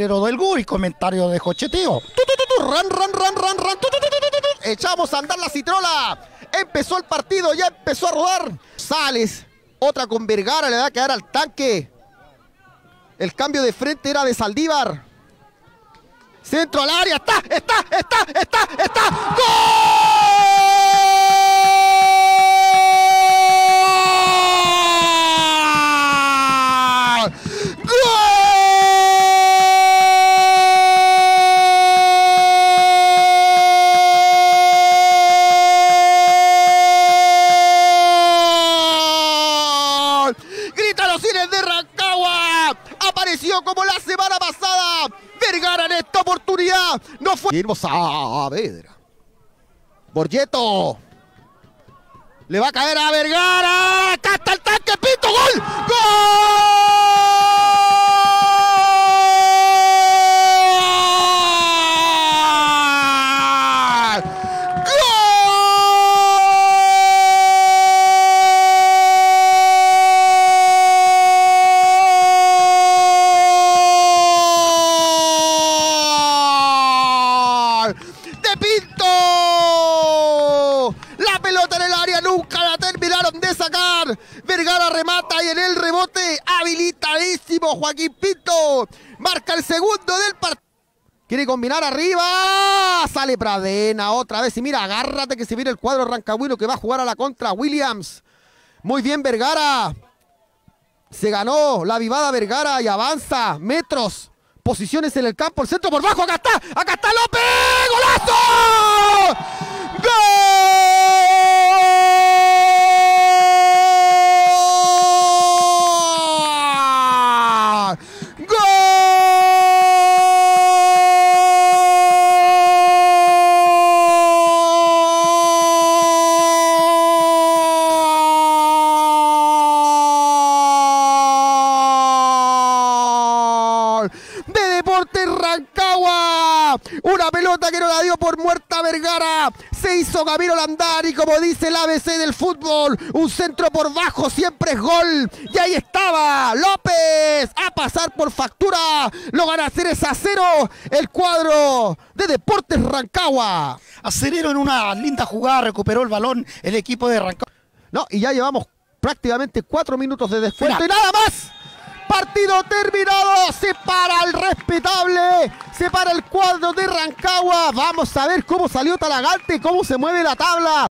Pero del GUI, comentario de Jocheteo. Echamos a andar la citrola. Empezó el partido, ya empezó a rodar. Sales, otra con Vergara, le va a quedar al tanque. El cambio de frente era de Saldívar. Centro al área, está. ¡Gol! Grita los cines de Rancagua. Apareció como la semana pasada. Vergara en esta oportunidad no fue. Y Saavedra. Borgetto. Le va a caer a Vergara. Acá está el tanque. Pinto. ¡Gol! ¡De Pinto! La pelota en el área, nunca la terminaron de sacar. Vergara remata y en el rebote, habilitadísimo Joaquín Pinto. Marca el segundo del partido. Quiere combinar arriba. Sale Pradena otra vez. Y mira, agárrate que se viene el cuadro rancagüino que va a jugar a la contra. Williams. Muy bien Vergara. Se ganó la vivada Vergara y avanza metros. Posiciones en el campo, el centro por bajo, acá está López, ¡golazo! ¡Gol! ¡Gol! De Deportes Rancagua, una pelota que no la dio por muerta Vergara, se hizo Camilo Landari, como dice el ABC del fútbol, un centro por bajo siempre es gol, y ahí estaba López a pasar por factura, lo gana 3-0 el cuadro de Deportes Rancagua. Acelero en una linda jugada, recuperó el balón el equipo de Rancagua. No, y ya llevamos prácticamente 4 minutos de descuento y nada más. Partido terminado, se para el respetable, se para el cuadro de Rancagua. Vamos a ver cómo salió Talagante, cómo se mueve la tabla.